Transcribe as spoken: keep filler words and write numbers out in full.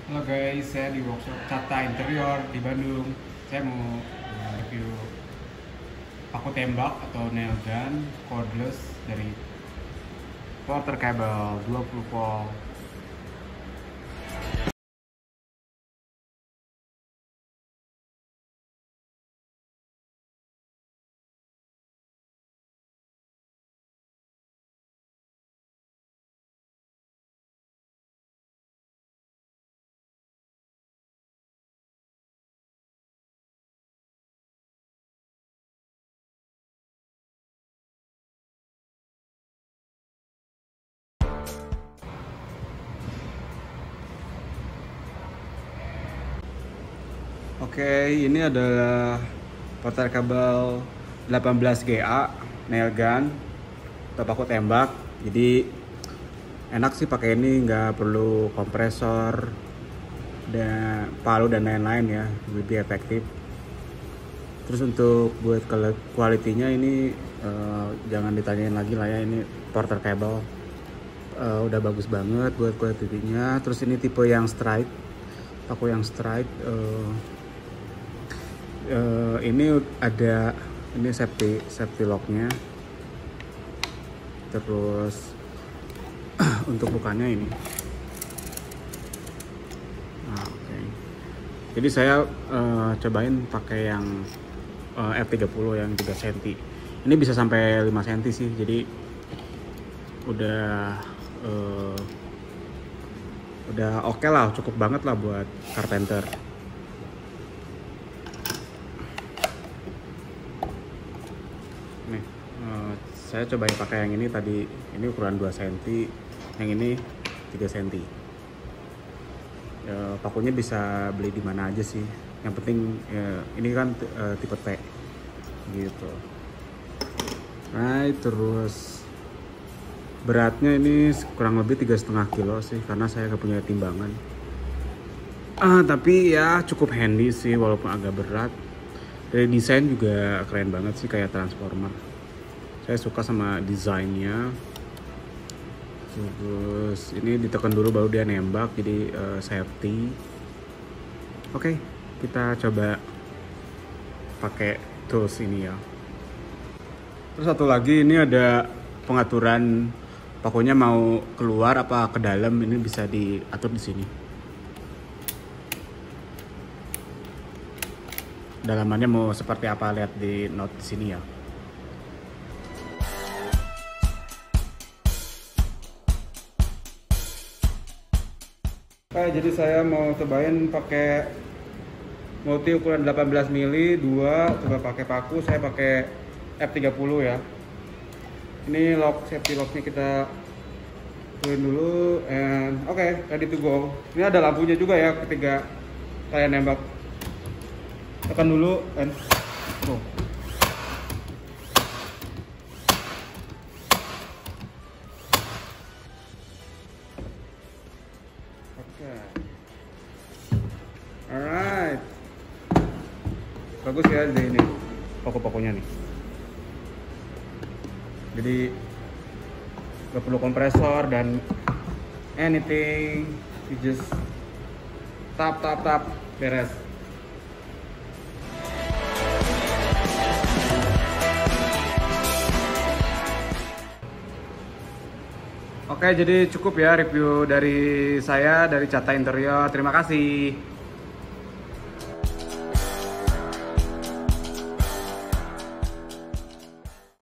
Halo guys, saya di workshop Cata Interior di Bandung. Saya mau uh, review paku tembak atau nail gun cordless dari Porter Cable dua puluh volt. Oke, ini adalah Porter Cable delapan belas G A nail gun atau paku tembak. Jadi enak sih pakai ini, nggak perlu kompresor dan palu dan lain-lain ya, lebih efektif. Terus untuk buat kualitinya ini uh, jangan ditanyain lagi lah ya, ini Porter Cable uh, udah bagus banget buat kualitinya. Terus ini tipe yang straight, paku yang straight. Uh, uh, ini ada ini safety safety locknya. Terus untuk bukannya ini. Nah, oke. Okay. Jadi saya uh, cobain pakai yang uh, F tiga puluh yang tiga sentimeter. Ini bisa sampai lima sentimeter sih. Jadi udah uh, udah oke okay lah, cukup banget lah buat carpenter. Nih, uh, saya cobain pakai yang ini tadi. Ini ukuran dua sentimeter, yang ini tiga sentimeter. Ya, pakunya bisa beli di mana aja sih. Yang penting ya, ini kan uh, tipe T gitu. Nah, terus beratnya ini kurang lebih tiga setengah kilo sih, karena saya nggak punya timbangan. Ah, tapi ya cukup handy sih walaupun agak berat. Dari desain juga keren banget sih, kayak transformer. Saya suka sama desainnya. Terus ini ditekan dulu baru dia nembak, jadi uh, safety. Oke, kita coba pakai tools ini ya. Terus satu lagi, ini ada pengaturan pakunya mau keluar apa ke dalam, ini bisa diatur di sini. Dalamannya mau seperti apa, lihat di note di sini ya. Oke, jadi saya mau cobain pakai multi ukuran delapan belas mili dua, coba pakai paku. Saya pakai F tiga puluh ya. Ini lock, safety locknya kita tuin dulu, and oke, okay, ready to go. Ini ada lampunya juga ya ketika kalian nembak. Tekan dulu, and go. Oke, alright, bagus ya di ini paku-pakunya nih. Jadi gak perlu kompresor dan anything, you just tap tap tap, beres. Oke, jadi cukup ya review dari saya dari Cata Interior. Terima kasih.